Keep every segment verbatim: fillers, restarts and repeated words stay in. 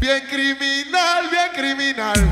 Bien criminal, bien criminal.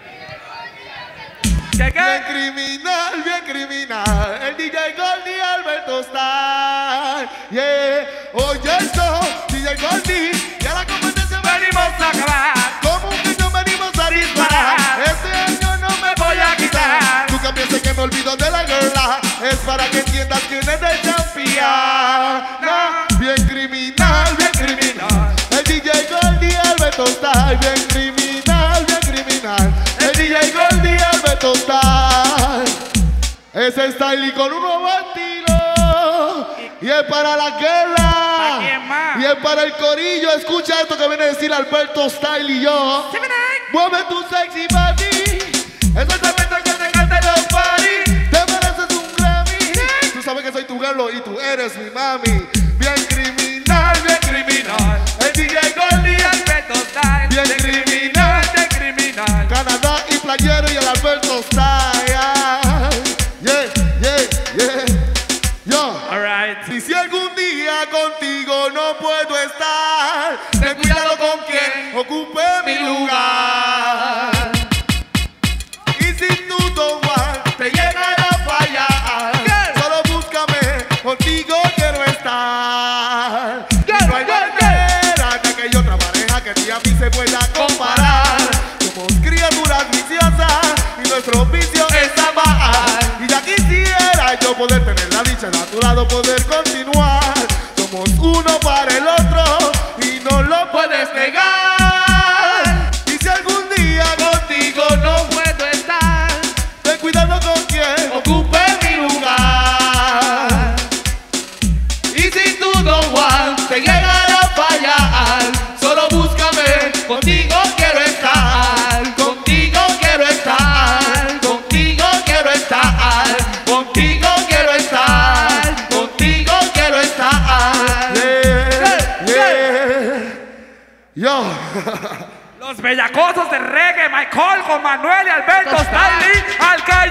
¿Qué, qué? Bien criminal, bien criminal. El D J Goldie Alberto Style. Yeah. Oye esto, D J Goldie. Y a la competencia Venimos a acabar. como un niño venimos a disparar. Este año no me voy a quitar. Nunca pienses que me olvido de la girla. Es para que entiendas quién es el champion. Bien criminal, bien criminal. El D J Goldie Alberto Style. Bien criminal, bien criminal. El D J Goldie Alberto Style. Ese style y con un nuevo estilo. Y es para la guerra. ¿Para quién más? Y es para el corillo. Escucha esto que viene a decir Alberto Style y yo. Mueve tu sexy body. Es exactamente que te encanta los party. Te mereces un Grammy. Tú sabes que soy tu girl y tú eres mi mami. Bien criminal, bien criminal. El D J Goldie Alberto Style. Bien De criminal. de criminal. Canadá y playero y el Alberto Style. Yeah, yeah, yeah. Yo. Alright. Y si algún día contigo no puedo estar, ten cuidado con quien ocupe mi lugar. Y si tú tomar te llegan a fallar, solo búscame, contigo quiero estar. No hay manera de que haya otra pareja que ni a mí se pueda comparar. Somos criaturas viciosas y nuestro vicio es amar. Y ya quisiera yo poder tener la dicha de a tu lado poder continuar. Somos uno para el otro y no lo puedes negar. Y si algún día contigo no puedo estar, ten cuidado con quien ocupe mi lugar. Y si tú, Don Juan, te llegan a fallar, solo búscame, contigo quiero estar. Contigo quiero estar. Contigo quiero estar. Contigo quiero estar. Contigo quiero estar. Yeah, yeah. Yo. los bellacosos de reggae, Michael con Manuel y Alberto Style. Al calle.